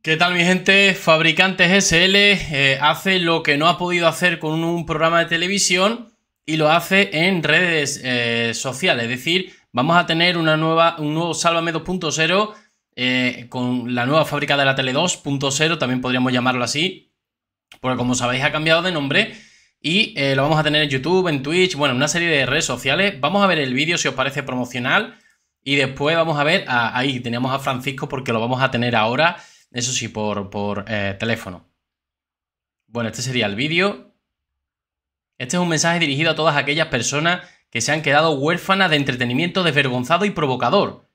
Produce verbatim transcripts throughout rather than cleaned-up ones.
¿Qué tal, mi gente? Fabricantes S L eh, hace lo que no ha podido hacer con un programa de televisión y lo hace en redes eh, sociales. Es decir, vamos a tener una nueva, un nuevo Sálvame dos punto cero eh, con la nueva fábrica de la tele dos punto cero, también podríamos llamarlo así, porque como sabéis ha cambiado de nombre y eh, lo vamos a tener en YouTube, en Twitch, bueno, en una serie de redes sociales. Vamos a ver el vídeo si os parece promocional y después vamos a ver, a, ahí teníamos a Francisco porque lo vamos a tener ahora. Eso sí, por, por eh, teléfono. Bueno, este sería el vídeo. Este es un mensaje dirigido a todas aquellas personas que se han quedado huérfanas de entretenimiento desvergonzado y provocador.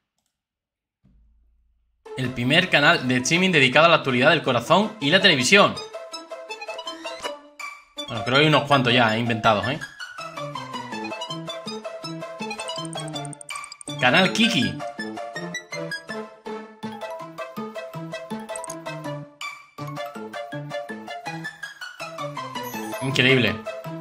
El primer canal de streaming dedicado a la actualidad del corazón y la televisión. Bueno, creo que hay unos cuantos ya eh, inventados, ¿eh? Canal Kiki. Increíble.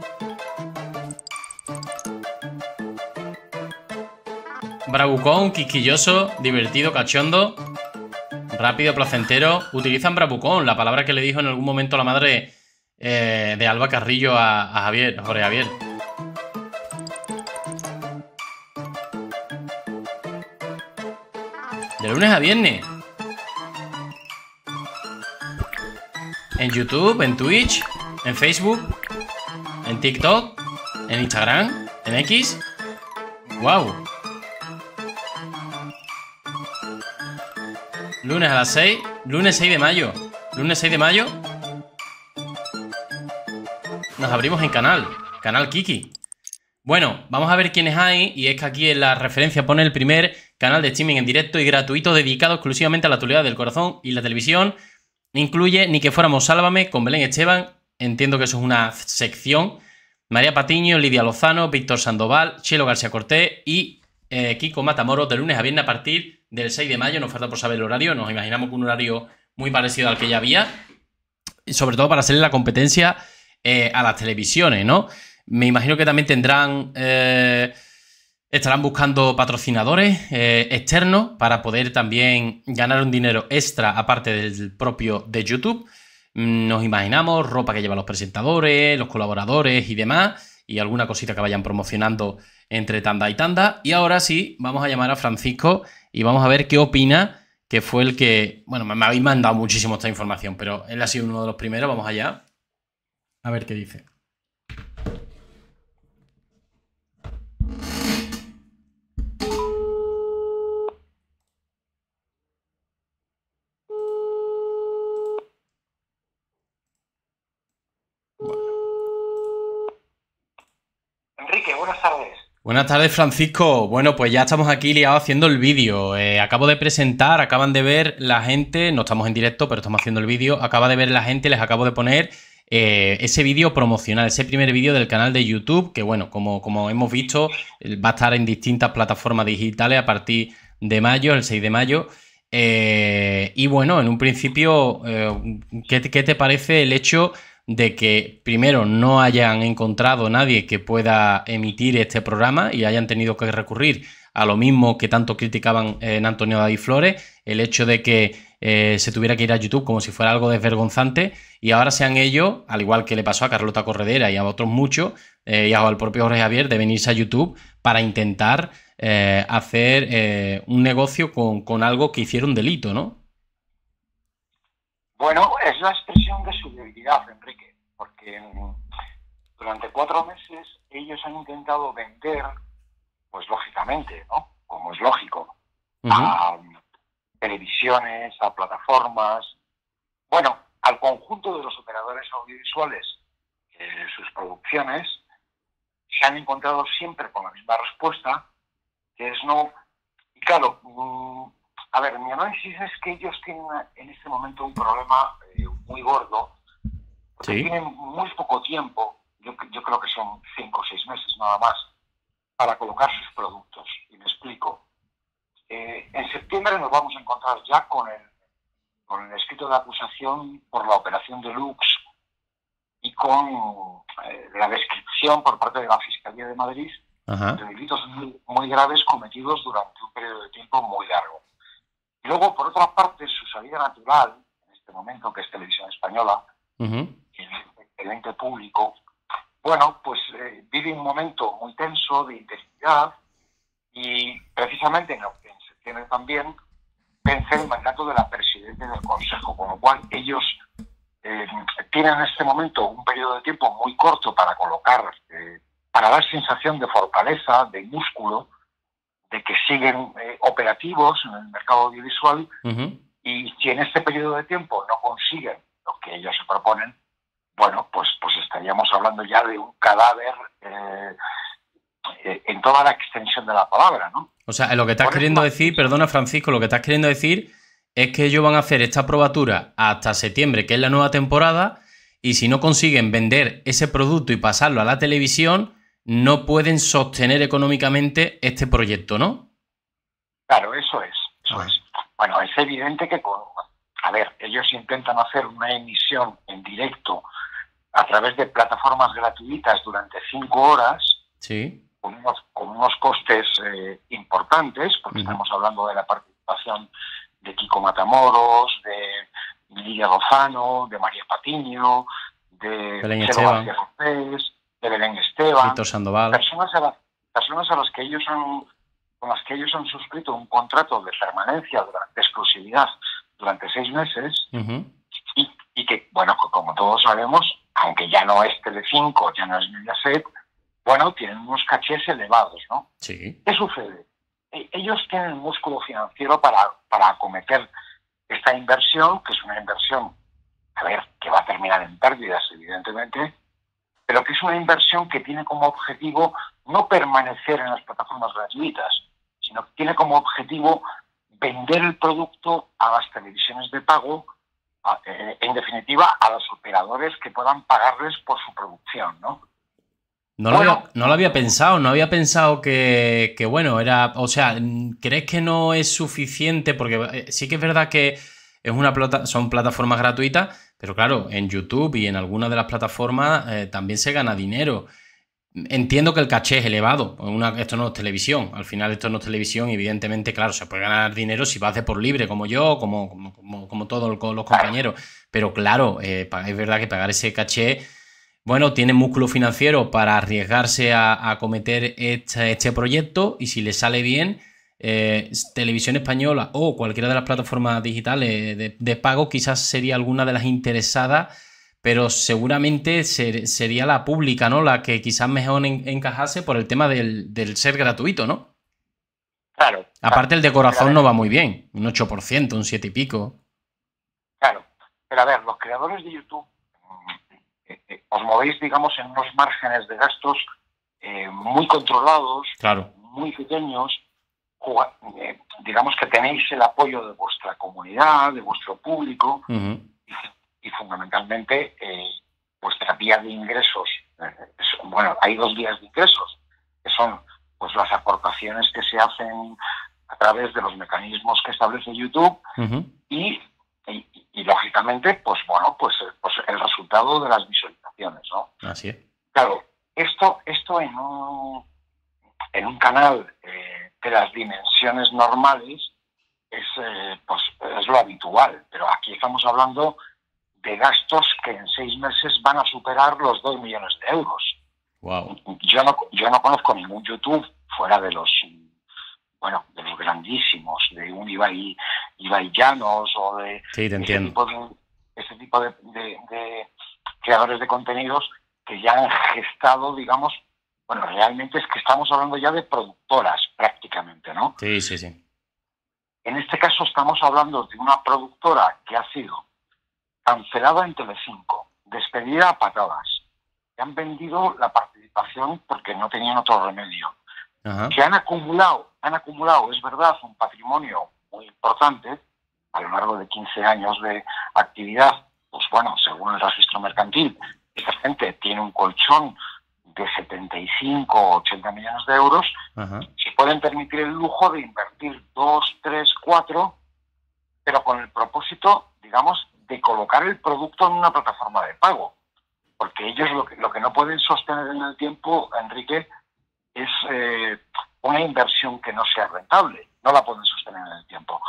Bravucón, quisquilloso, divertido, cachondo, rápido, placentero. Utilizan bravucón, la palabra que le dijo en algún momento la madre eh, de Alba Carrillo a, a Javier, a Jorge Javier. De lunes a viernes. En YouTube, en Twitch, en Facebook, en TikTok, en Instagram, en X. ¡Wow! Lunes a las seis. Lunes seis de mayo. Lunes seis de mayo. Nos abrimos en canal. Canal Kiki. Bueno, vamos a ver quiénes hay. Y es que aquí en la referencia pone el primer canal de streaming en directo y gratuito dedicado exclusivamente a la actualidad del corazón y la televisión. Incluye Ni que fuéramos Sálvame con Belén Esteban. Entiendo que eso es una sección. María Patiño, Lidia Lozano, Víctor Sandoval, Chelo García Cortés y eh, Kiko Matamoros de lunes a viernes a partir del seis de mayo. Nos falta por saber el horario. Nos imaginamos que un horario muy parecido al que ya había. Y sobre todo para hacerle la competencia eh, a las televisiones, ¿no? Me imagino que también tendrán... Eh, estarán buscando patrocinadores eh, externos para poder también ganar un dinero extra aparte del propio de YouTube. Nos imaginamos ropa que llevan los presentadores, los colaboradores y demás, y alguna cosita que vayan promocionando entre tanda y tanda. Y ahora sí, vamos a llamar a Francisco y vamos a ver qué opina, que fue el que... Bueno, me habéis mandado muchísimo esta información, pero él ha sido uno de los primeros. Vamos allá. A ver qué dice. Enrique, buenas tardes. Buenas tardes, Francisco. Bueno, pues ya estamos aquí liados haciendo el vídeo. Eh, acabo de presentar, acaban de ver la gente, no estamos en directo, pero estamos haciendo el vídeo. Acaba de ver la gente, les acabo de poner eh, ese vídeo promocional, ese primer vídeo del canal de YouTube, que bueno, como, como hemos visto, va a estar en distintas plataformas digitales a partir de mayo, el seis de mayo. Eh, y bueno, en un principio, eh, ¿qué, ¿qué te parece el hecho de que primero no hayan encontrado nadie que pueda emitir este programa y hayan tenido que recurrir a lo mismo que tanto criticaban en Antonio David Flores, el hecho de que eh, se tuviera que ir a YouTube como si fuera algo desvergonzante, y ahora sean ellos, al igual que le pasó a Carlota Corredera y a otros muchos, eh, y al propio Jorge Javier, de venirse a YouTube para intentar eh, hacer eh, un negocio con, con algo que hiciera un delito, ¿no? Bueno, es la expresión de su debilidad, Enrique, porque durante cuatro meses ellos han intentado vender, pues lógicamente, ¿no? Como es lógico, uh-huh. a televisiones, a plataformas, bueno, al conjunto de los operadores audiovisuales, eh, sus producciones, se han encontrado siempre con la misma respuesta, que es no. Y claro, mmm, a ver, mi análisis es que ellos tienen en este momento un problema eh, muy gordo, porque ¿sí? tienen muy poco tiempo, yo, yo creo que son cinco o seis meses nada más, para colocar sus productos. Y me explico. Eh, en septiembre nos vamos a encontrar ya con el, con el escrito de acusación por la operación Deluxe y con eh, la descripción por parte de la Fiscalía de Madrid Ajá. de delitos muy, muy graves cometidos durante un periodo de tiempo muy largo. Y luego, por otra parte, su salida natural, en este este momento, que es Televisión Española, uh-huh. el ente público, bueno, pues eh, vive un momento muy tenso de intensidad y precisamente en, en septiembre también vence el mandato de la presidenta del Consejo, con lo cual ellos eh, tienen en este momento un periodo de tiempo muy corto para colocar, eh, para dar sensación de fortaleza, de músculo, de que siguen eh, operativos en el mercado audiovisual, uh-huh. y si en este periodo de tiempo no consiguen lo que ellos se proponen, bueno, pues, pues estaríamos hablando ya de un cadáver eh, eh, en toda la extensión de la palabra, ¿no? O sea, lo que estás Por queriendo eso, decir, perdona Francisco, lo que estás queriendo decir es que ellos van a hacer esta probatura hasta septiembre, que es la nueva temporada, y si no consiguen vender ese producto y pasarlo a la televisión, no pueden sostener económicamente este proyecto, ¿no? Claro, eso es, eso ah. es. Bueno, es evidente que, con, a ver, ellos intentan hacer una emisión en directo a través de plataformas gratuitas durante cinco horas, sí. con, unos, con unos costes eh, importantes, porque uh-huh. estamos hablando de la participación de Kiko Matamoros, de Lidia Lozano, de María Patiño, de Belén Chelo García Cortés, de Belén Esteban, Víctor Sandoval. Personas a, la, personas a las que ellos han, con las que ellos han suscrito un contrato de permanencia, de exclusividad durante seis meses, uh-huh. y, y que, bueno, como todos sabemos, aunque ya no es Telecinco, ya no es Mediaset, bueno, tienen unos cachés elevados, ¿no? Sí. ¿Qué sucede? E- ellos tienen un músculo financiero para, para acometer esta inversión, que es una inversión, a ver, que va a terminar en pérdidas, evidentemente, pero que es una inversión que tiene como objetivo no permanecer en las plataformas gratuitas, sino que tiene como objetivo vender el producto a las televisiones de pago, a, eh, en definitiva, a los operadores que puedan pagarles por su producción, ¿no? No lo, bueno, había, no lo había pensado, no había pensado que, que, bueno, era... O sea, ¿crees que no es suficiente? Porque sí que es verdad que es una plata, son plataformas gratuitas, pero claro, en YouTube y en algunas de las plataformas eh, también se gana dinero. Entiendo que el caché es elevado, una, esto no es televisión, al final esto no es televisión y evidentemente, claro, se puede ganar dinero si vas de por libre, como yo, como, como, como, como todos los compañeros, pero claro, eh, es verdad que pagar ese caché... Bueno, tiene músculo financiero para arriesgarse a, a acometer este, este proyecto y si le sale bien, eh, Televisión Española o cualquiera de las plataformas digitales de, de pago quizás sería alguna de las interesadas, pero seguramente ser, sería la pública, ¿no? La que quizás mejor en, encajase por el tema del, del ser gratuito, ¿no? Claro. Aparte claro. el de corazón no va muy bien, un ocho por ciento, un siete y pico. Claro, pero a ver, los creadores de YouTube Eh, eh, os movéis, digamos, en unos márgenes de gastos eh, muy controlados, claro. muy pequeños, juga, eh, digamos que tenéis el apoyo de vuestra comunidad, de vuestro público, uh-huh. y, y fundamentalmente eh, vuestra vía de ingresos. Eh, es, bueno, hay dos vías de ingresos, que son pues las aportaciones que se hacen a través de los mecanismos que establece YouTube, uh-huh. y Y, y, lógicamente, pues bueno, pues, pues el resultado de las visualizaciones, ¿no? Así es. Claro, esto, esto en un, en un canal eh, de las dimensiones normales es, eh, pues, es lo habitual, pero aquí estamos hablando de gastos que en seis meses van a superar los dos millones de euros. Wow. Yo no, yo no conozco ningún YouTube fuera de los... bueno, de los grandísimos, de un Ibai, Ibai Llanos o de sí, te ese entiendo. tipo, de, ese tipo de, de, de creadores de contenidos que ya han gestado, digamos, bueno, realmente es que estamos hablando ya de productoras prácticamente, ¿no? Sí, sí, sí. En este caso estamos hablando de una productora que ha sido cancelada en Telecinco, despedida a patadas, que han vendido la participación porque no tenían otro remedio. Ajá. Que han acumulado, han acumulado, es verdad, un patrimonio muy importante a lo largo de quince años de actividad. Pues bueno, según el registro mercantil, esta gente tiene un colchón de setenta y cinco o ochenta millones de euros. Ajá. Se pueden permitir el lujo de invertir dos, tres, cuatro, pero con el propósito, digamos, de colocar el producto en una plataforma de pago. Porque ellos lo que, lo que no pueden sostener en el tiempo, Enrique, es eh, una inversión que no sea rentable, no la pueden sostener en el tiempo.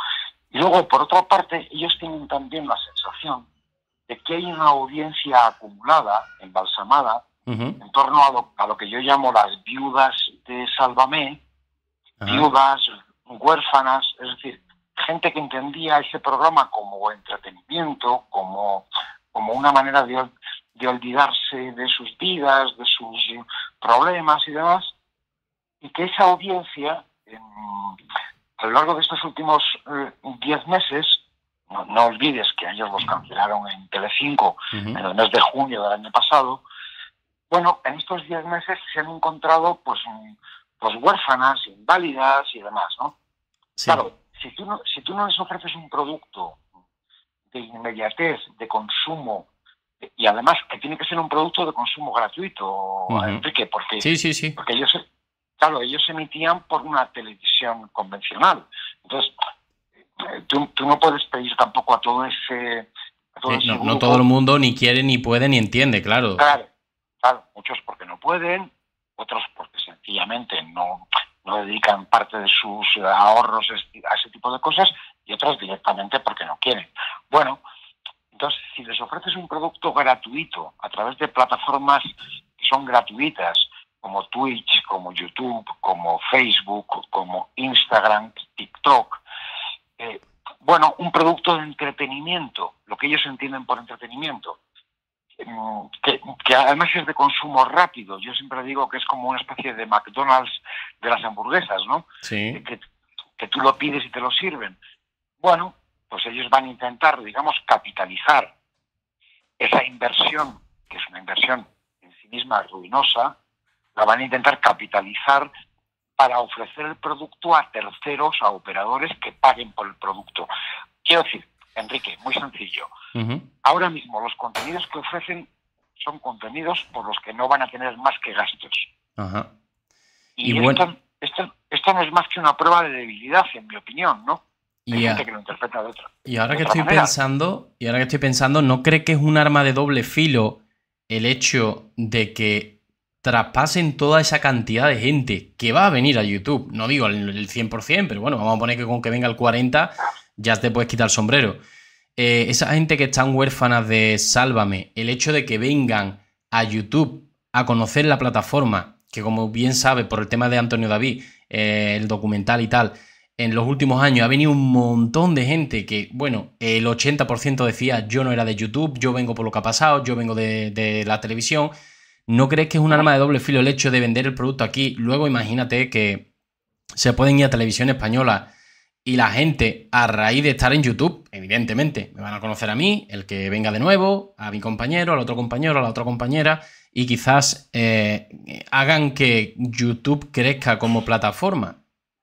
Y luego, por otra parte, ellos tienen también la sensación de que hay una audiencia acumulada, embalsamada, uh-huh. en torno a lo, a lo que yo llamo las viudas de Sálvame, uh-huh. viudas, huérfanas, es decir, gente que entendía ese programa como entretenimiento, como, como una manera de, de olvidarse de sus vidas, de sus problemas y demás, y que esa audiencia, en, a lo largo de estos últimos diez eh, meses, no, no olvides que ellos los cancelaron en Telecinco uh-huh. en el mes de junio del año pasado, bueno, en estos diez meses se han encontrado pues, pues huérfanas, inválidas y demás, ¿no? Sí. Claro, si tú, no, si tú no les ofreces un producto de inmediatez, de consumo, y además que tiene que ser un producto de consumo gratuito, uh-huh. Enrique, porque, sí, sí, sí. porque ellos, claro, ellos emitían por una televisión convencional. Entonces, tú, tú no puedes pedir tampoco a todo ese... A todo sí, ese no, grupo. no todo el mundo ni quiere, ni puede, ni entiende, claro. Claro, claro, muchos porque no pueden, otros porque sencillamente no... no dedican parte de sus ahorros a ese tipo de cosas y otras directamente porque no quieren. Bueno, entonces, si les ofreces un producto gratuito a través de plataformas que son gratuitas, como Twitch, como YouTube, como Facebook, como Instagram, TikTok, eh, bueno, un producto de entretenimiento, lo que ellos entienden por entretenimiento, Que, que además es de consumo rápido. Yo siempre digo que es como una especie de McDonald's de las hamburguesas, ¿no? Sí. Que, que tú lo pides y te lo sirven. Bueno, pues ellos van a intentar, digamos, capitalizar esa inversión, que es una inversión en sí misma ruinosa, la van a intentar capitalizar para ofrecer el producto a terceros, a operadores que paguen por el producto. Quiero decir, Enrique, muy sencillo. Uh-huh. Ahora mismo los contenidos que ofrecen son contenidos por los que no van a tener más que gastos. Uh-huh. Y, y esto, bueno, esto, esto no es más que una prueba de debilidad, en mi opinión, ¿no? Hay yeah. gente que lo interpreta de otra. Y ahora de que otra estoy manera. pensando, y ahora que estoy pensando, ¿no cree que es un arma de doble filo el hecho de que traspasen toda esa cantidad de gente que va a venir a YouTube? No digo el, el cien por ciento, pero bueno, vamos a poner que con que venga el cuarenta por ciento ya te puedes quitar el sombrero. Eh, esa gente que están huérfanas de Sálvame, el hecho de que vengan a YouTube a conocer la plataforma, que como bien sabe por el tema de Antonio David, eh, el documental y tal, en los últimos años ha venido un montón de gente que, bueno, el ochenta por ciento decía yo no era de YouTube, yo vengo por lo que ha pasado, yo vengo de, de la televisión. ¿No crees que es un arma de doble filo el hecho de vender el producto aquí? Luego imagínate que se pueden ir a televisión española y la gente, a raíz de estar en YouTube, evidentemente, me van a conocer a mí, el que venga de nuevo, a mi compañero, al otro compañero, a la otra compañera, y quizás eh, hagan que YouTube crezca como plataforma.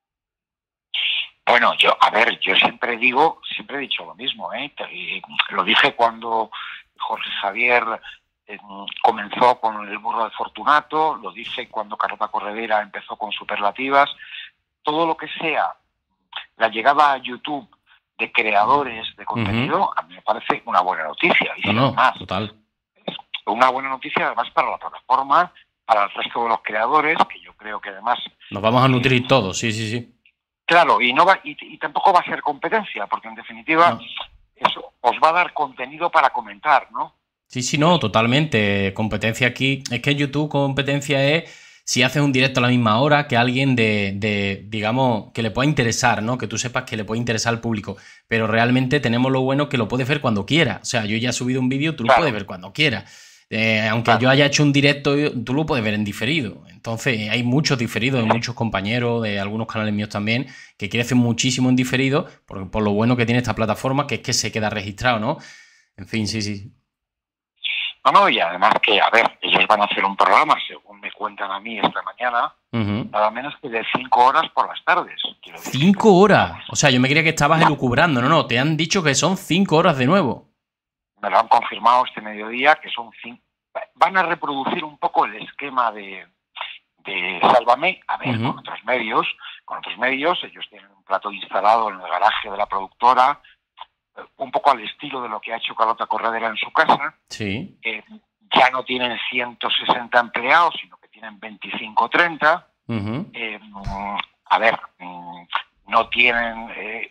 Bueno, yo, a ver, yo siempre digo, siempre he dicho lo mismo, ¿eh? Y lo dije cuando Jorge Javier eh, comenzó con el burro de Fortunato, lo dije cuando Carlota Corredera empezó con Superlativas, todo lo que sea la llegada a YouTube de creadores de contenido, uh-huh. a mí me parece una buena noticia. Y no, no, además, total. Es una buena noticia además para la plataforma, para el resto de los creadores, que yo creo que además... Nos vamos a nutrir eh, todos, sí, sí, sí. Claro, y, no va, y, y tampoco va a ser competencia, porque en definitiva no. eso os va a dar contenido para comentar, ¿no? Sí, sí, no, totalmente. Competencia aquí, es que YouTube competencia es... Si haces un directo a la misma hora, que alguien de, de, digamos, que le pueda interesar, ¿no? Que tú sepas que le puede interesar al público. Pero realmente tenemos lo bueno que lo puedes ver cuando quieras. O sea, yo ya he subido un vídeo, tú claro. lo puedes ver cuando quieras. Eh, aunque claro. yo haya hecho un directo, tú lo puedes ver en diferido. Entonces, hay muchos diferidos, hay muchos compañeros de algunos canales míos también que crecen muchísimo en diferido por, por lo bueno que tiene esta plataforma, que es que se queda registrado, ¿no? En fin, sí, sí. No, no, y además que, a ver, ellos van a hacer un programa, según me cuentan a mí esta mañana, uh-huh. nada menos que de cinco horas por las tardes. ¿Cinco horas? O sea, yo me creía que estabas no. elucubrando. No, no, te han dicho que son cinco horas de nuevo. Me lo han confirmado este mediodía, que son cinco. Van a reproducir un poco el esquema de, de Sálvame, a ver, uh-huh. con otros medios. Con otros medios, ellos tienen un plato instalado en el garaje de la productora, un poco al estilo de lo que ha hecho Carlota Corredera en su casa. Sí. Eh, ya no tienen ciento sesenta empleados, sino que tienen veinticinco o treinta. Uh-huh. Eh, a ver, no tienen eh,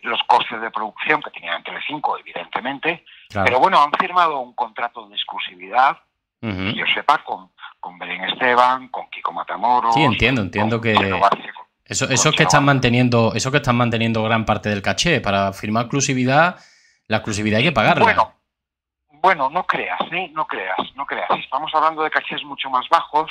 los costes de producción que tenían Telecinco, evidentemente, claro. Pero bueno, han firmado un contrato de exclusividad, Uh-huh. que yo sepa, con, con Belén Esteban, con Kiko Matamoros. Sí, entiendo, entiendo que eso, eso es que están manteniendo, eso que están manteniendo gran parte del caché. Para firmar exclusividad, la exclusividad hay que pagarla. Bueno, bueno, no creas, ¿eh? No creas, no creas. Estamos hablando de cachés mucho más bajos,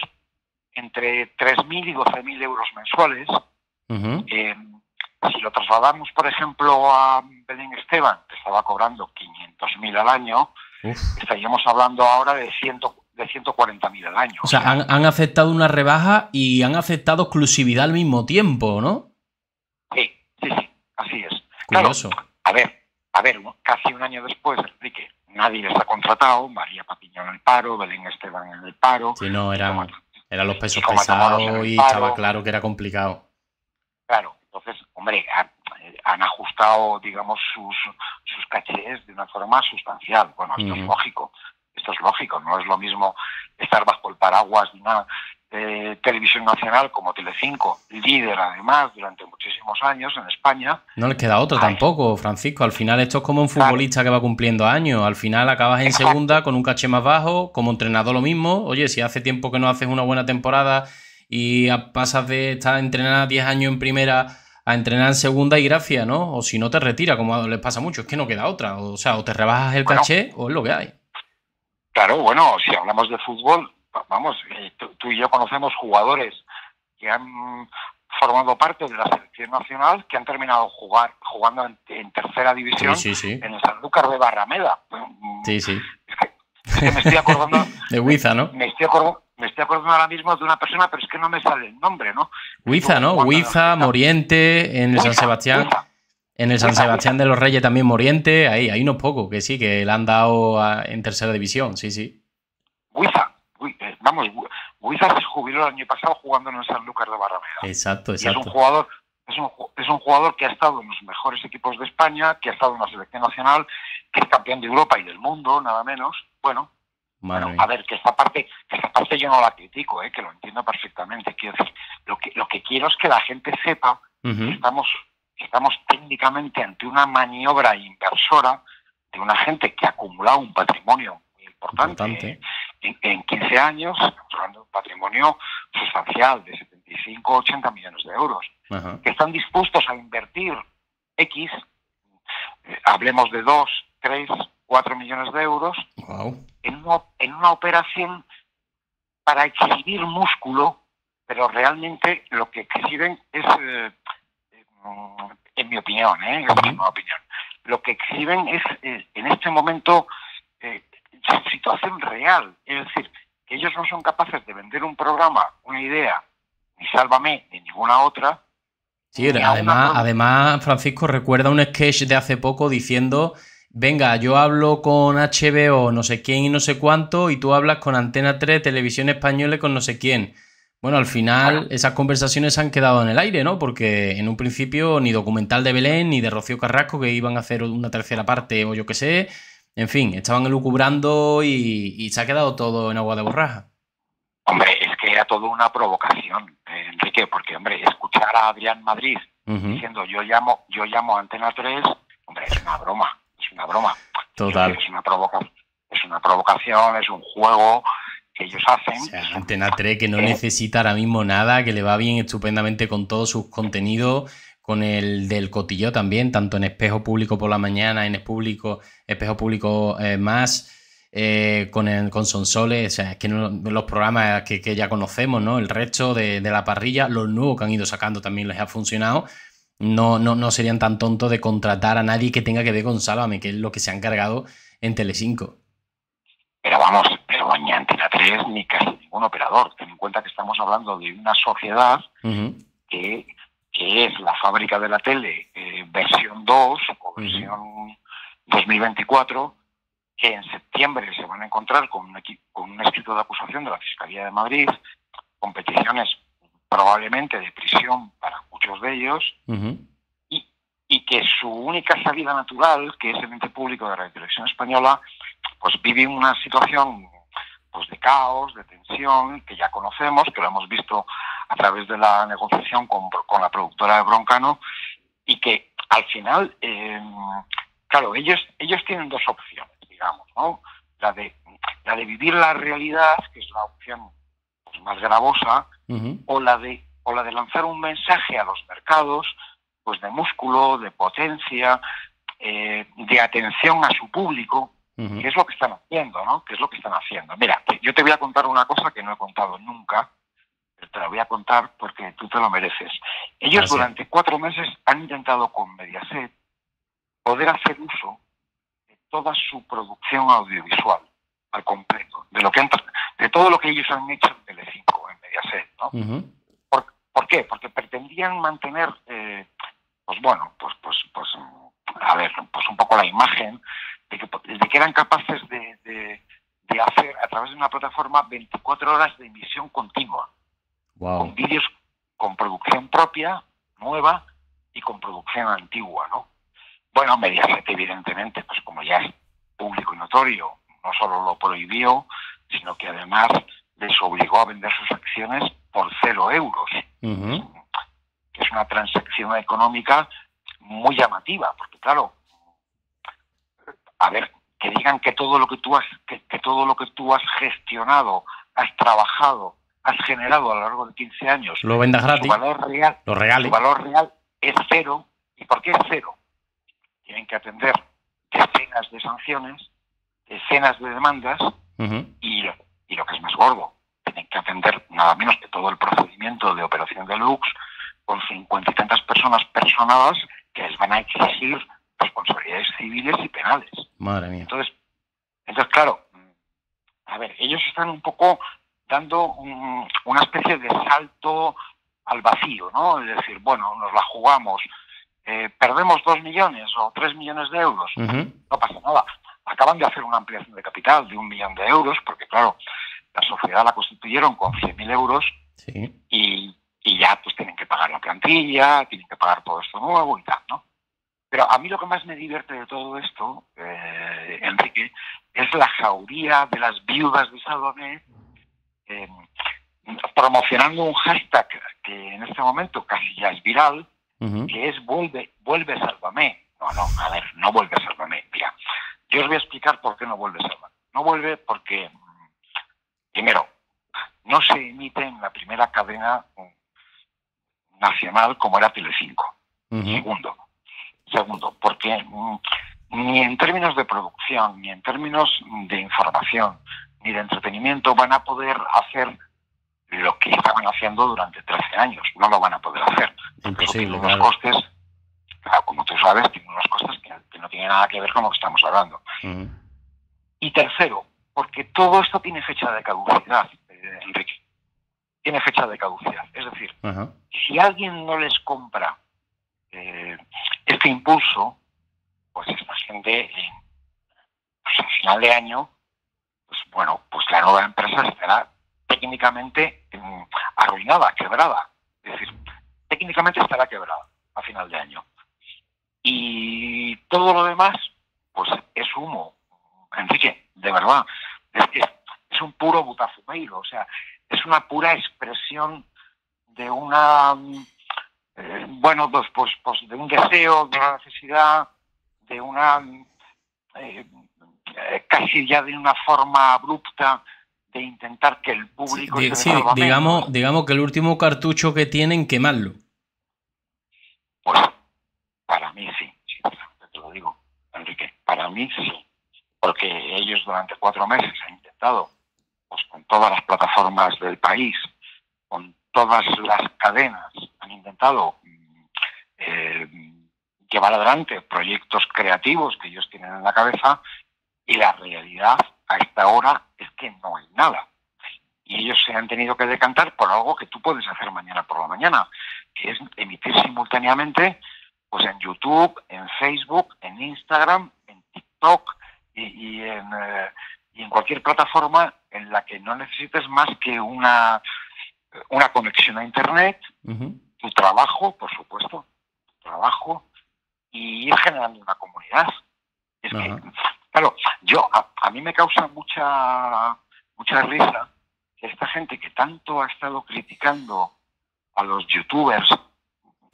entre tres mil y doce mil euros mensuales. Uh-huh. Eh, si lo trasladamos, por ejemplo, a Belén Esteban, que estaba cobrando quinientos mil al año, Uf. estaríamos hablando ahora de, cien, de ciento cuarenta mil al año. O sea, han, han aceptado una rebaja y han aceptado exclusividad al mismo tiempo, ¿no? Sí, sí, sí, así es. Curioso. Claro, a ver, a ver, casi un año después, Enrique, nadie les ha contratado, María Patiño en el paro, Belén Esteban en el paro. Sí, no, eran, eran los pesos pesados y estaba claro que era complicado. Claro, entonces, hombre, han, han ajustado, digamos, sus, sus cachés de una forma sustancial. Bueno, esto uh-huh. es lógico, esto es lógico, no es lo mismo estar bajo el paraguas de una eh, televisión nacional como Telecinco, líder además durante muchísimos años en España. No les queda otra Ay. tampoco, Francisco, al final esto es como un futbolista claro. que va cumpliendo años, al final acabas en Exacto. segunda con un caché más bajo, como entrenador lo mismo, oye, si hace tiempo que no haces una buena temporada y pasas de estar entrenada diez años en primera a entrenar en segunda y gracias, ¿no? O si no te retira, como les pasa mucho, es que no queda otra. O sea, o te rebajas el bueno, caché o es lo que hay. Claro, bueno, si hablamos de fútbol, vamos, tú y yo conocemos jugadores que han formado parte de la selección nacional que han terminado jugar jugando en, en tercera división sí, sí, sí. en el Sanlúcar de Barrameda. Sí, sí. Es que, es que me estoy acordando... de Huiza, ¿no? Me estoy acordando... Me estoy acordando ahora mismo de una persona, pero es que no me sale el nombre, ¿no? Huiza, ¿no? Huiza, Moriente, en el Huiza, San Sebastián. Huiza. En el San Huiza, Sebastián Huiza. de los Reyes también Moriente. Ahí hay unos pocos que sí, que le han dado a, en tercera división, sí, sí. Huiza, vamos, Huiza se jubiló el año pasado jugando en el Sanlúcar de Barrameda. Exacto, exacto. Y es un jugador, es un, es un jugador que ha estado en los mejores equipos de España, que ha estado en la selección nacional, que es campeón de Europa y del mundo, nada menos. Bueno. Bueno, a ver, que esta parte, que esta parte yo no la critico, ¿eh? Que lo entiendo perfectamente. Quiero decir, lo que, lo que quiero es que la gente sepa uh-huh. que estamos, que estamos técnicamente ante una maniobra inversora de una gente que ha acumulado un patrimonio muy importante, importante. En, en quince años, estamos hablando de un patrimonio sustancial de setenta y cinco, ochenta millones de euros, uh-huh. que están dispuestos a invertir X, eh, hablemos de dos, tres, cuatro millones de euros, wow. en, una, en una operación para exhibir músculo, pero realmente lo que exhiben es, eh, en mi opinión, ¿eh? Es mi opinión, lo que exhiben es, eh, en este momento, eh, su situación real. Es decir, que ellos no son capaces de vender un programa, una idea, ni Sálvame, ni ninguna otra. Sí, además, una... además, Francisco, recuerda un sketch de hace poco diciendo... Venga, yo hablo con H B O, no sé quién y no sé cuánto, y tú hablas con Antena tres, Televisión Española con no sé quién. Bueno, al final bueno. esas conversaciones se han quedado en el aire, ¿no? Porque en un principio ni documental de Belén ni de Rocío Carrasco, que iban a hacer una tercera parte o yo qué sé. En fin, estaban elucubrando y, y se ha quedado todo en agua de borraja. Hombre, es que era todo una provocación, eh, Enrique, porque, hombre, escuchar a Adrián Madrid uh-huh. diciendo yo llamo, yo llamo a Antena tres, hombre, es una broma. Es una broma. Total. Es una, provoca es una provocación, es un juego que ellos hacen. O sea, Antena tres que no ¿Eh? necesita ahora mismo nada, que le va bien estupendamente con todos sus contenidos, con el del Cotilleo también, tanto en Espejo Público por la mañana, en Público, Espejo Público eh, más, eh, con, el, con Sonsoles, o sea, es que no, los programas que, que ya conocemos, ¿no? El resto de, de la parrilla, los nuevos que han ido sacando también les ha funcionado. No, no, no serían tan tontos de contratar a nadie que tenga que ver con Sálvame, que es lo que se han cargado en Telecinco. Pero vamos, pero ni Antena tres ni casi ningún operador. Ten en cuenta que estamos hablando de una sociedad uh-huh. que, que es la fábrica de la tele eh, versión dos o versión uh-huh. dos mil veinticuatro, que en septiembre se van a encontrar con un, con un escrito de acusación de la Fiscalía de Madrid, con peticiones probablemente de prisión para muchos de ellos, uh-huh. y, y que su única salida natural, que es el ente público de Radio Televisión Española, pues vive una situación pues de caos, de tensión, que ya conocemos, que lo hemos visto a través de la negociación con, con la productora de Broncano, y que al final, eh, claro, ellos, ellos tienen dos opciones, digamos, ¿no? La de, la de vivir la realidad, que es la opción pues, más gravosa, uh-huh. o la de o la de lanzar un mensaje a los mercados, pues de músculo, de potencia, eh, de atención a su público, uh-huh. que es lo que están haciendo, ¿no? Que es lo que están haciendo. Mira, yo te voy a contar una cosa que no he contado nunca, pero te la voy a contar porque tú te lo mereces. Ellos Gracias. Durante cuatro meses han intentado con Mediaset poder hacer uso de toda su producción audiovisual al completo, de lo que han, de todo lo que ellos han hecho en Telecinco, en Mediaset, ¿no? Uh-huh. ¿Por, ¿Por qué? Porque pretendían mantener, eh, pues bueno, pues, pues, pues, a ver, pues un poco la imagen de que, de que eran capaces de, de, de hacer a través de una plataforma veinticuatro horas de emisión continua, wow. con vídeos con producción propia, nueva y con producción antigua, ¿no? Bueno, Mediaset, evidentemente, pues como ya es público y notorio, no solo lo prohibió, sino que además les obligó a vender sus acciones por cero euros. Uh-huh. Que es una transacción económica muy llamativa, porque claro, a ver, que digan que todo lo que tú has, que, que todo lo que tú has gestionado, has trabajado, has generado a lo largo de quince años, lo vendas gratis, su valor real, lo regales. Su valor real es cero. ¿Y por qué es cero? Tienen que atender decenas de sanciones, decenas de demandas, uh-huh. y, y lo que es más gordo, tienen que atender nada menos que todo el procedimiento de operación de Lux con cincuenta y tantas personas personadas que les van a exigir responsabilidades civiles y penales. Madre mía. Entonces, entonces claro, a ver, ellos están un poco dando un, una especie de salto al vacío, ¿no? Es decir, bueno, nos la jugamos, eh, perdemos dos millones o tres millones de euros, uh-huh. no pasa nada. Acaban de hacer una ampliación de capital de un millón de euros, porque claro, la sociedad la constituyeron con cien mil euros, sí. y, y ya pues tienen que pagar la plantilla, tienen que pagar todo esto nuevo y tal, ¿no? Pero a mí lo que más me divierte de todo esto, eh, Enrique, es la jauría de las viudas de Sálvame, eh, promocionando un hashtag que en este momento casi ya es viral, uh-huh. que es vuelve, vuelve Sálvame. No, no, a ver, no vuelve Sálvame. Mira, yo os voy a explicar por qué no vuelve Sálvame. No vuelve porque, primero, no se emite en la primera cadena nacional como era Telecinco. Uh-huh. Segundo, segundo, porque mm, ni en términos de producción, ni en términos de información, ni de entretenimiento van a poder hacer lo que estaban haciendo durante trece años. No lo van a poder hacer. Imposible, unos claro. costes, claro, como tú sabes, tiene unos costes que, que no tienen nada que ver con lo que estamos hablando. Uh-huh. Y tercero, porque todo esto tiene fecha de caducidad, eh, Enrique. Tiene fecha de caducidad. Es decir, uh-huh. si alguien no les compra eh, este impulso, pues esta gente, eh, pues al final de año, pues bueno, pues la nueva empresa estará técnicamente eh, arruinada, quebrada. Es decir, técnicamente estará quebrada a final de año. Y todo lo demás, pues es humo. Enrique, de verdad, es que es un puro butafumeiro, o sea, es una pura expresión de una, eh, bueno, pues, pues, pues de un deseo, de una necesidad, de una, eh, casi ya de una forma abrupta, de intentar que el público... Sí, se sí digamos, digamos que el último cartucho que tienen, quemarlo. Pues para mí sí, sinceramente te lo digo, Enrique, para mí sí, porque ellos durante cuatro meses han intentado, pues con todas las plataformas del país, con todas las cadenas, han intentado eh, llevar adelante proyectos creativos que ellos tienen en la cabeza, y la realidad a esta hora es que no hay nada. Y ellos se han tenido que decantar por algo que tú puedes hacer mañana por la mañana, que es emitir simultáneamente pues en YouTube, en Facebook, en Instagram, en TikTok y, y, en, eh, y en cualquier plataforma en la que no necesites más que una, una conexión a Internet, uh-huh. tu trabajo, por supuesto, tu trabajo, y ir generando una comunidad. Es uh-huh. que, claro, yo a, a mí me causa mucha mucha risa que esta gente que tanto ha estado criticando a los youtubers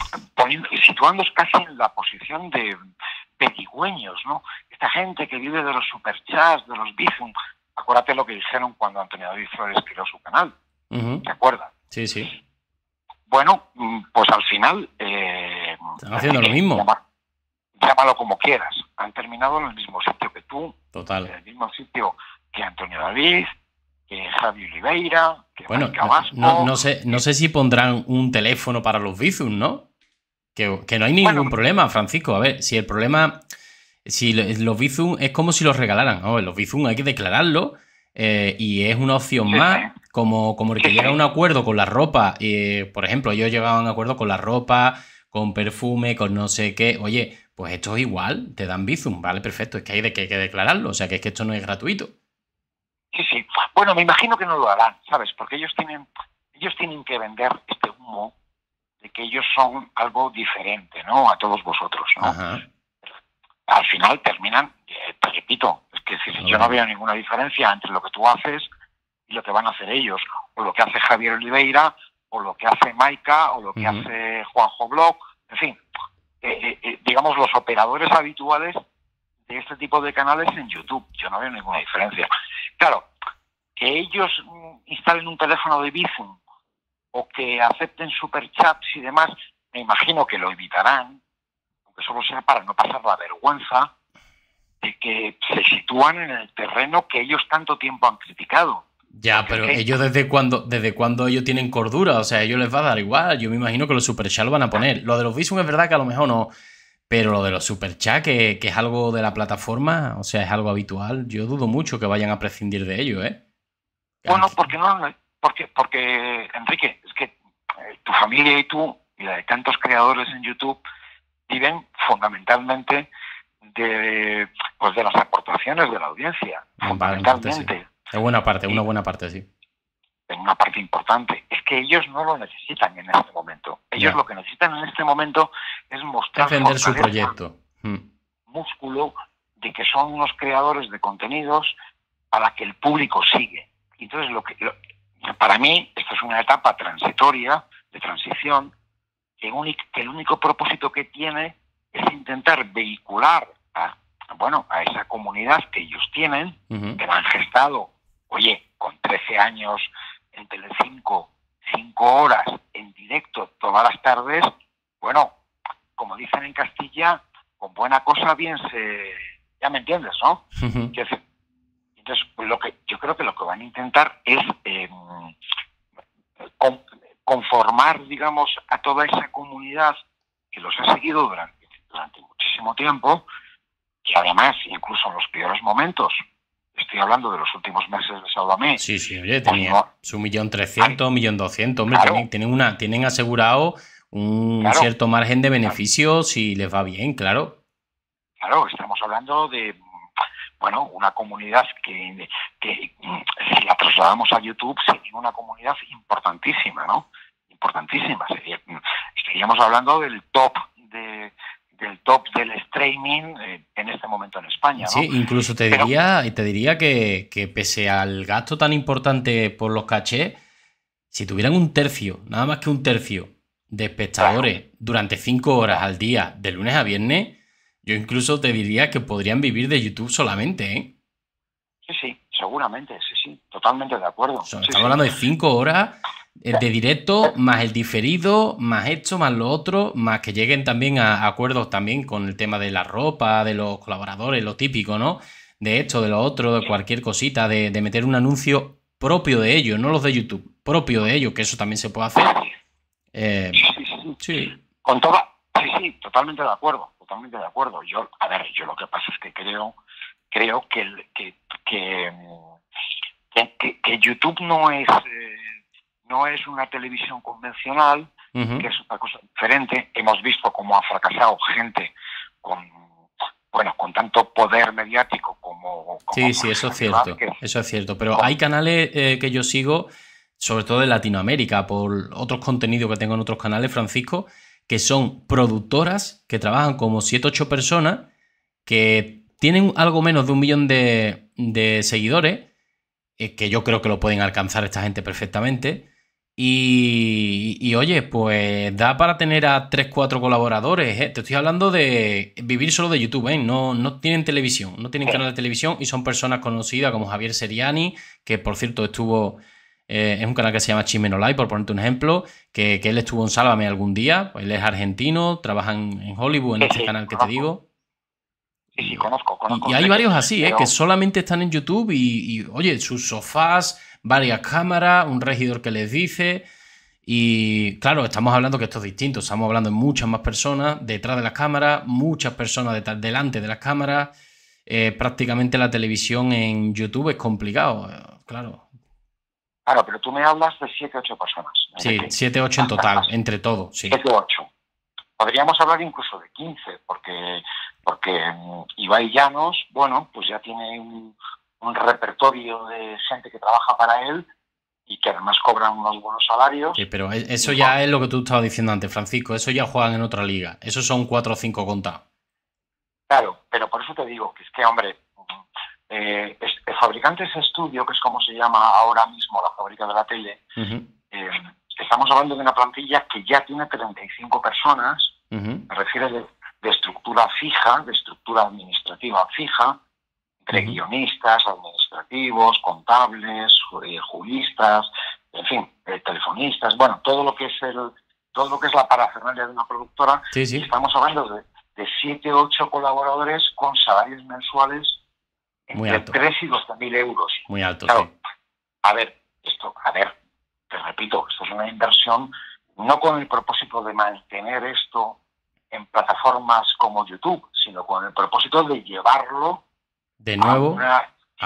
poniendo, situándose casi en la posición de pedigüeños, ¿no? Esta gente que vive de los superchats, de los bizum. Acuérdate lo que dijeron cuando Antonio David Flores creó su canal. Uh-huh. ¿Te acuerdas? Sí, sí. Bueno, pues al final... Eh, Están haciendo lo mismo. Llama, llámalo como quieras. Han terminado en el mismo sitio que tú. Total. En el mismo sitio que Antonio David, que Javi Oliveira, que bueno, Maica Vasco. No, no, sé, no sé si pondrán un teléfono para los Bizum, ¿no? Que, que no hay ningún bueno, problema, Francisco. A ver, si el problema... Si los Bizum es como si los regalaran. ¿No? Los Bizum hay que declararlo eh, y es una opción sí, más, sí. como, como el que sí, llega a un acuerdo con la ropa. Eh, por ejemplo, ellos llegaban a un acuerdo con la ropa, con perfume, con no sé qué. Oye, pues esto es igual, te dan Bizum, vale, perfecto. Es que hay de que, hay que declararlo, o sea que es que esto no es gratuito. Sí, sí. Bueno, me imagino que no lo harán, ¿sabes? Porque ellos tienen, ellos tienen que vender este humo de que ellos son algo diferente, ¿no? A todos vosotros, ¿no? Ajá. Al final terminan, eh, te repito, es que si, yo no veo ninguna diferencia entre lo que tú haces y lo que van a hacer ellos, o lo que hace Javier Oliveira, o lo que hace Maica, o lo que uh-huh. hace Juanjo Bloch, en fin, eh, eh, digamos los operadores habituales de este tipo de canales en YouTube. Yo no veo ninguna diferencia. Claro, que ellos instalen un teléfono de Bizum o que acepten superchats y demás, me imagino que lo evitarán, aunque solo sea para no pasar la vergüenza de que se sitúan en el terreno que ellos tanto tiempo han criticado. Ya, Porque pero ¿qué? ellos desde cuando, desde cuando ellos tienen cordura, o sea, a ellos les va a dar igual. Yo me imagino que los superchats lo van a poner. Lo de los Bizum es verdad que a lo mejor no, pero lo de los superchats, que, que es algo de la plataforma, o sea, es algo habitual, yo dudo mucho que vayan a prescindir de ello, ¿eh? Bueno, porque no, porque, porque Enrique, es que eh, tu familia y tú, y la de tantos creadores en YouTube, viven fundamentalmente de, pues de las aportaciones de la audiencia. Fundamentalmente. Sí. De buena parte, una buena parte, sí. En una parte importante. Es que ellos no lo necesitan en este momento. Ellos ya. Lo que necesitan en este momento es mostrar defender su proyecto. Músculo de que son unos creadores de contenidos a la que el público sigue. Entonces, lo que lo, para mí, esto es una etapa transitoria, de transición, que, único, que el único propósito que tiene es intentar vehicular a, bueno, a esa comunidad que ellos tienen, uh-huh. que la han gestado, oye, con trece años en Telecinco, cinco horas en directo todas las tardes, bueno, como dicen en Castilla, con buena cosa bien se... Ya me entiendes, ¿no? Uh-huh. Entonces, pues lo que yo creo que lo que van a intentar es eh, con, conformar, digamos, a toda esa comunidad que los ha seguido durante, durante muchísimo tiempo, que además, incluso en los peores momentos, estoy hablando de los últimos meses de Sálvame. Sí, sí, oye, tenía pues no, su millón trescientos, millón doscientos, hombre, claro. tienen, tienen, una, tienen asegurado un claro. cierto margen de beneficio claro. si les va bien, claro. Claro, estamos hablando de, bueno, una comunidad que, que si la trasladamos a YouTube sería una comunidad importantísima, ¿no? Importantísima. Sería, estaríamos hablando del top de... del top del streaming eh, en este momento en España, ¿no? Sí, incluso te Pero, diría, te diría que, que pese al gasto tan importante por los cachés, si tuvieran un tercio, nada más que un tercio de espectadores claro. durante cinco horas al día, de lunes a viernes, yo incluso te diría que podrían vivir de YouTube solamente, ¿eh? Sí, sí, seguramente, sí, sí, totalmente de acuerdo. O sea, sí, estamos sí. hablando de cinco horas de directo, más el diferido, más esto, más lo otro, más que lleguen también a acuerdos también con el tema de la ropa, de los colaboradores, lo típico, ¿no? De esto, de lo otro, de cualquier cosita, de, de meter un anuncio propio de ellos, no los de YouTube, propio de ellos, que eso también se puede hacer. Eh, sí, sí, sí. sí. Con toda, sí, sí, totalmente de acuerdo, totalmente de acuerdo. Yo, a ver, yo lo que pasa es que creo, creo que, el, que, que, que, que YouTube no es... Eh, no es una televisión convencional, uh-huh. que es una cosa diferente. Hemos visto cómo ha fracasado gente con, bueno, con tanto poder mediático como... como sí, sí, eso es cierto, que, eso es cierto. Pero con... hay canales eh, que yo sigo, sobre todo en Latinoamérica, por otros contenidos que tengo en otros canales, Francisco, que son productoras que trabajan como siete ocho personas, que tienen algo menos de un millón de, de seguidores, eh, que yo creo que lo pueden alcanzar esta gente perfectamente, Y, y, oye, pues da para tener a tres cuatro colaboradores, ¿eh? Te estoy hablando de vivir solo de YouTube, ¿eh? No, no tienen televisión, no tienen Sí, canal de televisión y son personas conocidas como Javier Seriani, que por cierto estuvo, eh, es un canal que se llama Chisme No Like, por ponerte un ejemplo, que, que él estuvo en Sálvame algún día, pues él es argentino, trabaja en, en Hollywood, en sí, este sí, canal que te conozco. digo. Sí, sí, Y, conozco, conozco, y- y hay Enrique. varios así, ¿eh? Que Pero, solamente están en YouTube y, y, oye, sus sofás, varias cámaras, un regidor que les dice. Y claro, estamos hablando que esto es distinto, estamos hablando de muchas más personas detrás de las cámaras, muchas personas detrás, delante de las cámaras. Eh, prácticamente la televisión en YouTube es complicado, eh, claro. claro, pero tú me hablas de siete, ocho personas, Sí, Enrique. siete ocho en Hasta, total, hasta entre todos, sí. siete, ocho. Podríamos hablar incluso de quince, porque, porque mm, Ibai Llanos, bueno, pues ya tiene un, un repertorio de gente que trabaja para él y que además cobran unos buenos salarios. Sí, pero e- eso Y con- ya es lo que tú estabas diciendo antes, Francisco. Eso ya juegan en otra liga. Esos son cuatro o cinco contados. claro, pero por eso te digo que es que, hombre, eh, es- el fabricante ese estudio, que es como se llama ahora mismo la fábrica de la tele, Ujú, eh, estamos hablando de una plantilla que ya tiene treinta y cinco personas, ujú, me refiero de, de estructura fija, de estructura administrativa fija, entre ujú. guionistas, administrativos, contables, ju- eh, juristas, en fin, eh, telefonistas, bueno, todo lo que es el, todo lo que es la parafernalia de una productora, Sí, y sí, estamos hablando de, de siete, ocho colaboradores con salarios mensuales muy entre alto, tres y doce mil euros. muy alto, sí. Claro, a ver, esto, a ver, te repito, esto es una inversión no con el propósito de mantener esto en plataformas como YouTube, sino con el propósito de llevarlo De a nuevo, una...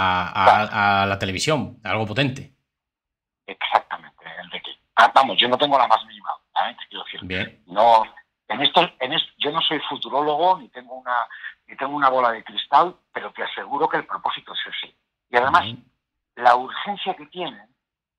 a, a- a la televisión, algo potente. Exactamente, Enrique. Ah, vamos, yo no tengo la más mínima, ¿eh? Te quiero decir. Bien. No, en esto, en esto, yo no soy futurólogo ni tengo una ni tengo una bola de cristal, pero te aseguro que el propósito es ese. Y además, Ujú, la urgencia que tienen,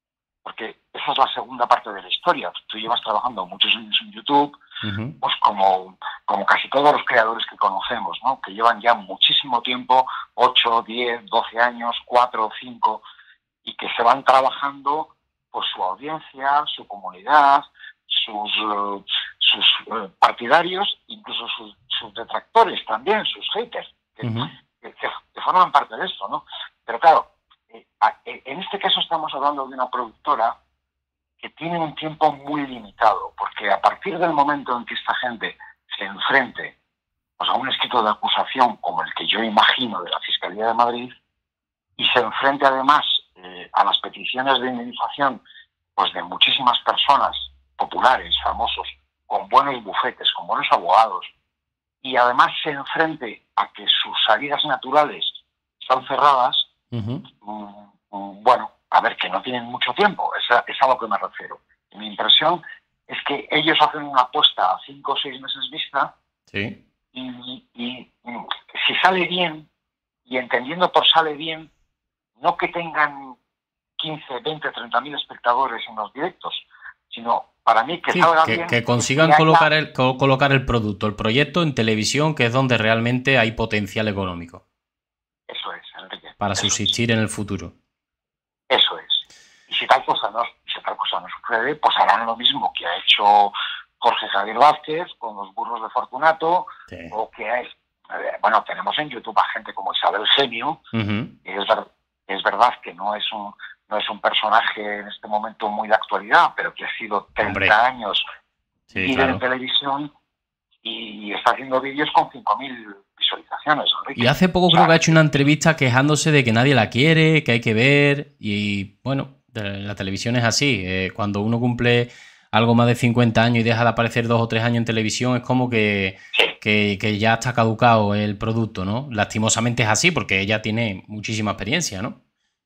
porque esa es la segunda parte de la historia. Tú llevas trabajando muchos años en YouTube, ujú. pues como, como casi todos los creadores que conocemos, ¿no? Que llevan ya muchísimo tiempo, ocho, diez, doce años, cuatro, cinco, y que se van trabajando por su audiencia, su comunidad, sus, uh, sus uh, partidarios, incluso sus, sus detractores también, sus haters, que, Ujú. que, que forman parte de esto, ¿no? Pero claro, eh, en este caso estamos hablando de una productora que tiene un tiempo muy limitado, porque a partir del momento en que esta gente se enfrente pues, a un escrito de acusación como el que yo imagino de la Fiscalía de Madrid, y se enfrente además eh, a las peticiones de indemnización pues, de muchísimas personas populares, famosos, con buenos bufetes, con buenos abogados, y además se enfrente a que sus salidas naturales están cerradas, Ujú. mmm, bueno, a ver, que no tienen mucho tiempo, es a, es a lo que me refiero. Mi impresión es que ellos hacen una apuesta a cinco o seis meses vista Sí. y, y, y si sale bien, y entendiendo por sale bien, no que tengan quince, veinte, treinta mil espectadores en los directos, sino para mí que Sí, salga que, bien que es que consigan haya... colocar el, co- colocar el producto, el proyecto en televisión, que es donde realmente hay potencial económico Eso es, Enrique, para eso es, subsistir en el futuro. eso es. Y si tal cosa no, si tal cosa no sucede, pues harán lo mismo que ha hecho Jorge Javier Vázquez con los burros de Fortunato, Sí. o que es... Bueno, tenemos en YouTube a gente como Isabel Genio, Ujú. que es, ver, es verdad que no es un no es un personaje en este momento muy de actualidad, pero que ha sido treinta Hombre. años Sí, líder claro. en televisión y está haciendo vídeos con cinco mil visualizaciones, Enrique. Y hace poco O creo sea, que ha hecho una entrevista quejándose de que nadie la quiere, que hay que ver. Y bueno, de- la televisión es así. eh, cuando uno cumple algo más de cincuenta años y deja de aparecer dos o tres años en televisión, es como que, sí, que, que ya está caducado el producto, ¿no? Lastimosamente es así porque ella tiene muchísima experiencia, ¿no?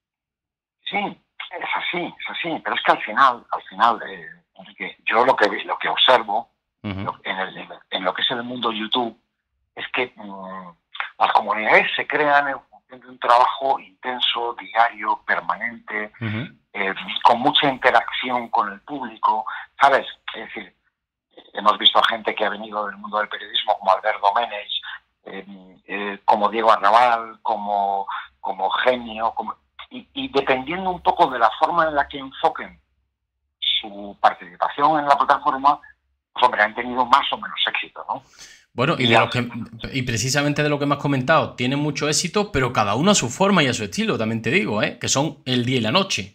sí, es así, es así, pero es que al final, al final, eh, Enrique, yo lo que lo que observo Ujú. lo- en, el, en lo que es el mundo YouTube es que mmm, las comunidades se crean en función de un trabajo intenso, diario, permanente, Ujú. eh, con mucha interacción con el público, ¿sabes? Es decir, hemos visto a gente que ha venido del mundo del periodismo como Albert Doménech, eh, eh, como Diego Arrabal, como, como Genio, como, y, y dependiendo un poco de la forma en la que enfoquen su su participación en la plataforma, pues hombre, han tenido más o menos éxito, ¿no? Bueno, y, de lo que, y precisamente de lo que me has comentado, tienen mucho éxito, pero cada uno a su forma y a su estilo, también te digo, ¿eh? Que son el día y la noche.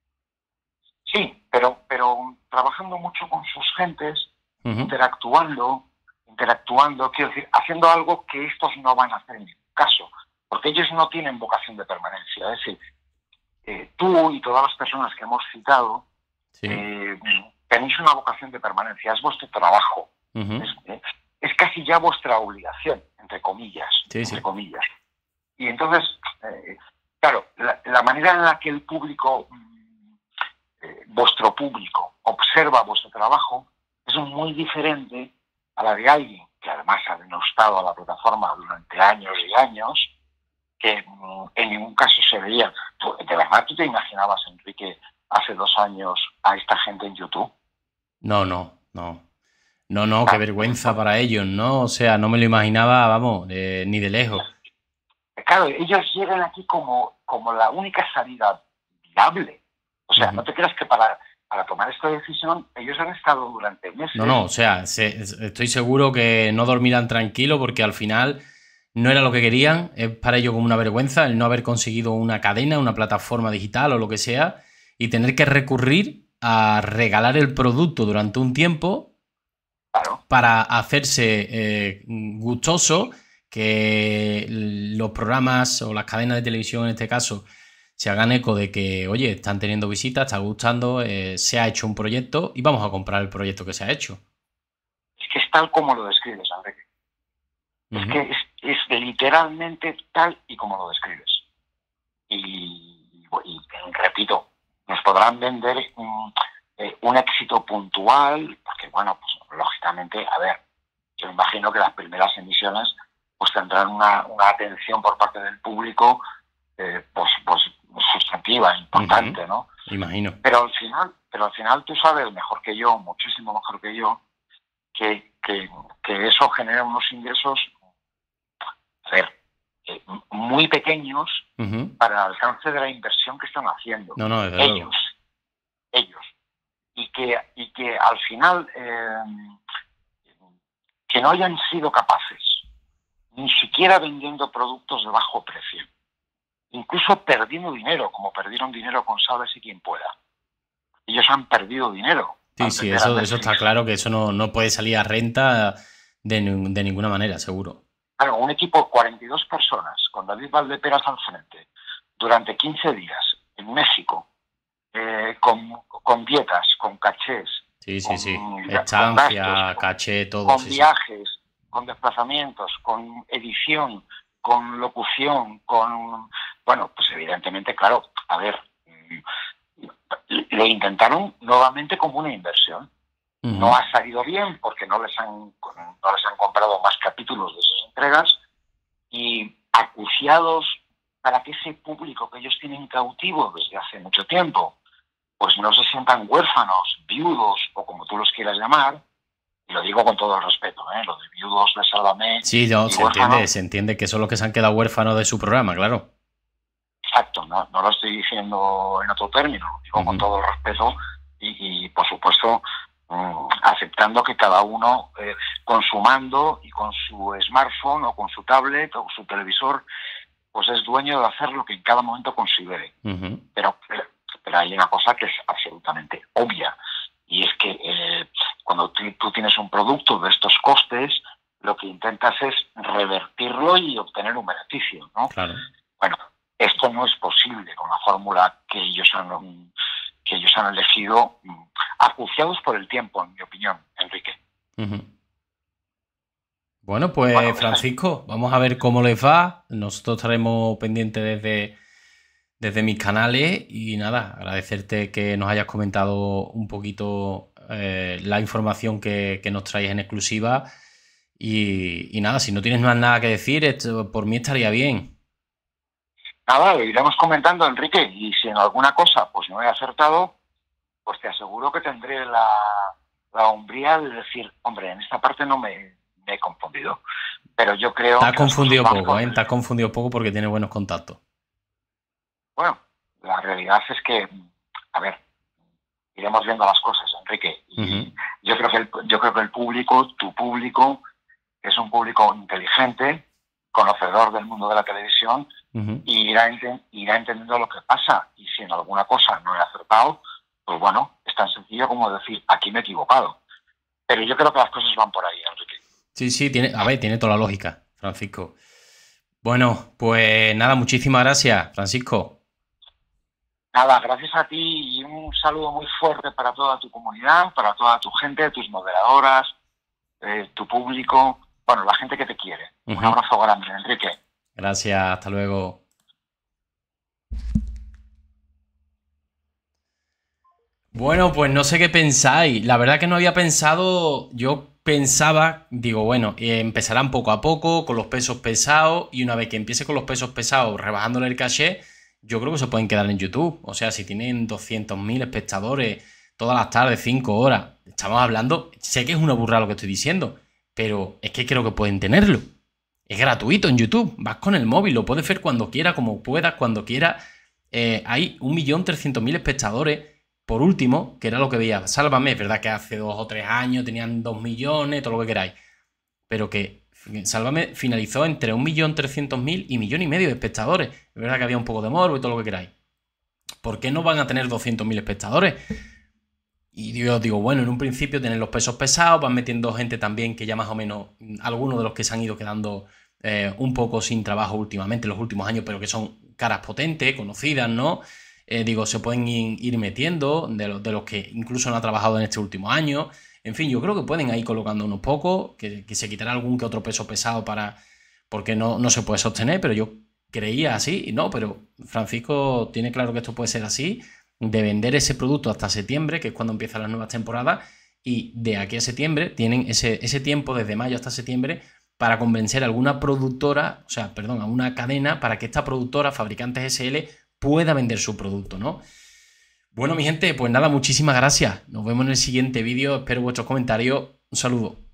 Sí, pero, pero trabajando mucho con sus gentes, uh-huh. interactuando, interactuando, quiero decir, haciendo algo que estos no van a hacer en ningún caso, porque ellos no tienen vocación de permanencia. Es decir, eh, tú y todas las personas que hemos citado, sí. eh, tenéis una vocación de permanencia, es vuestro trabajo. Uh-huh. es, eh, es casi ya vuestra obligación, entre comillas, sí, entre sí. comillas. Y entonces, eh, claro, la, la manera en la que el público, eh, vuestro público, observa vuestro trabajo es muy diferente a la de alguien que además ha denostado a la plataforma durante años y años, que mm, en ningún caso se veía. ¿De verdad tú te imaginabas, Enrique, hace dos años a esta gente en YouTube? No, no, no. No, no, qué vergüenza para ellos, ¿no? O sea, no me lo imaginaba, vamos, eh, ni de lejos. Claro, ellos llegan aquí como, como la única salida viable. O sea, uh-huh. no te creas que para, para tomar esta decisión ellos han estado durante meses. No, no, o sea, se, estoy seguro que no dormirán tranquilo porque al final no era lo que querían. Es para ellos como una vergüenza el no haber conseguido una cadena, una plataforma digital o lo que sea y tener que recurrir a regalar el producto durante un tiempo. Claro. Para hacerse eh, gustoso, que los programas o las cadenas de televisión en este caso se hagan eco de que, oye, están teniendo visitas, está gustando, eh, se ha hecho un proyecto y vamos a comprar el proyecto que se ha hecho. Es que es tal como lo describes, Enrique. Uh-huh. Es que es, es literalmente tal y como lo describes. Y, y, y repito, nos podrán vender um, eh, un éxito puntual, porque bueno, pues lógicamente, a ver, yo imagino que las primeras emisiones pues tendrán una, una atención por parte del público eh, pues, pues sustantiva, importante, uh-huh. ¿no? Imagino. Pero al final, pero al final tú sabes mejor que yo, muchísimo mejor que yo, que, que, que eso genera unos ingresos, a ver, eh, muy pequeños uh-huh. para el alcance de la inversión que están haciendo. No, no, es ellos, ellos. Y que, y que al final eh, que no hayan sido capaces, ni siquiera vendiendo productos de bajo precio, incluso perdiendo dinero, como perdieron dinero con Sálvese quien pueda. Ellos han perdido dinero. Sí, sí, eso, eso está claro, que eso no, no puede salir a renta de, de ninguna manera, seguro. Claro, un equipo de cuarenta y dos personas, con David Valdeperas al frente, durante quince días, en México, eh, con, con dietas, con cachés, sí, sí, con, sí. con Estancia, gastos, caché, todo. Con sí, viajes, sí. con desplazamientos, con edición, con locución, con... Bueno, pues evidentemente, claro, a ver, lo intentaron nuevamente como una inversión. Uh-huh. No ha salido bien porque no les han no les han comprado más capítulos de esas entregas y acuciados para que ese público que ellos tienen cautivo desde hace mucho tiempo pues no se sientan huérfanos, viudos o como tú los quieras llamar, y lo digo con todo el respeto, ¿eh? Lo de viudos de Sálvame. Sí, no, se huérfanos, entiende, se entiende que son los que se han quedado huérfanos de su programa, claro. Exacto, no, no lo estoy diciendo en otro término, lo digo uh-huh. con todo el respeto y, y por supuesto mmm, aceptando que cada uno eh, con su mando y con su smartphone o con su tablet o su televisor pues es dueño de hacer lo que en cada momento considere. Uh-huh. Pero, pero, pero hay una cosa que es absolutamente obvia y es que eh, cuando tú, tú tienes un producto de estos costes, lo que intentas es revertirlo y obtener un beneficio, ¿no? Claro. Bueno, esto no es posible con la fórmula que ellos han que ellos han elegido, acuciados por el tiempo, en mi opinión, Enrique. Uh-huh. Bueno, pues bueno, Francisco, vamos a ver cómo les va. Nosotros estaremos pendientes desde, desde mis canales y nada, agradecerte que nos hayas comentado un poquito eh, la información que, que nos traes en exclusiva y, y nada, si no tienes más nada que decir, esto, por mí estaría bien. Nada, lo iremos comentando, Enrique, y si en alguna cosa pues no he acertado, pues te aseguro que tendré la, la hombría de decir, hombre, en esta parte no me, me he confundido. Pero yo creo Te has que... confundido poco, ¿eh? Te has confundido poco porque tienes buenos contactos. Bueno, la realidad es que, a ver, iremos viendo las cosas, Enrique. Y Uh-huh. yo creo que el, yo creo que el público, tu público, es un público inteligente, conocedor del mundo de la televisión, Uh-huh. y irá, ente, irá entendiendo lo que pasa. Y si en alguna cosa no he acertado, pues bueno, es tan sencillo como decir, aquí me he equivocado. Pero yo creo que las cosas van por ahí, Enrique. Sí, sí, tiene, a ver, tiene toda la lógica, Francisco. Bueno, pues nada, muchísimas gracias, Francisco. Nada, gracias a ti y un saludo muy fuerte para toda tu comunidad, para toda tu gente, tus moderadoras, eh, tu público, bueno, la gente que te quiere. Uh-huh. Un abrazo grande, Enrique. Gracias, hasta luego. Bueno, pues no sé qué pensáis. La verdad que no había pensado, yo pensaba, digo, bueno, eh, empezarán poco a poco con los pesos pesados y una vez que empiece con los pesos pesados rebajándole el caché, yo creo que se pueden quedar en YouTube. O sea, si tienen doscientos mil espectadores todas las tardes, cinco horas, estamos hablando, sé que es una burrada lo que estoy diciendo, pero es que creo que pueden tenerlo. Es gratuito en YouTube, vas con el móvil, lo puedes ver cuando quieras, como puedas, cuando quieras. Eh, hay un millón trescientos mil espectadores. Por último, que era lo que veía, Sálvame, es verdad que hace dos o tres años tenían dos millones, todo lo que queráis, pero que Sálvame finalizó entre un millón trescientos mil y millón y medio de espectadores. Es verdad que había un poco de morbo y todo lo que queráis. ¿Por qué no van a tener doscientos mil espectadores? Y yo digo, bueno, en un principio tienen los pesos pesados, van metiendo gente también que ya más o menos, algunos de los que se han ido quedando eh, un poco sin trabajo últimamente, en los últimos años, pero que son caras potentes, conocidas, ¿no? Eh, digo, se pueden ir metiendo de los, de los que incluso no han trabajado en este último año. En fin, yo creo que pueden ir colocando unos pocos, que, que se quitará algún que otro peso pesado para porque no, no se puede sostener, pero yo creía así, no, pero Francisco tiene claro que esto puede ser así, de vender ese producto hasta septiembre, que es cuando empiezan las nuevas temporadas, y de aquí a septiembre tienen ese, ese tiempo, desde mayo hasta septiembre, para convencer a alguna productora, o sea, perdón, a una cadena, para que esta productora, Fabricantes S L, pueda vender su producto, ¿no? Bueno, mi gente, pues nada, muchísimas gracias. Nos vemos en el siguiente vídeo. Espero vuestros comentarios. Un saludo.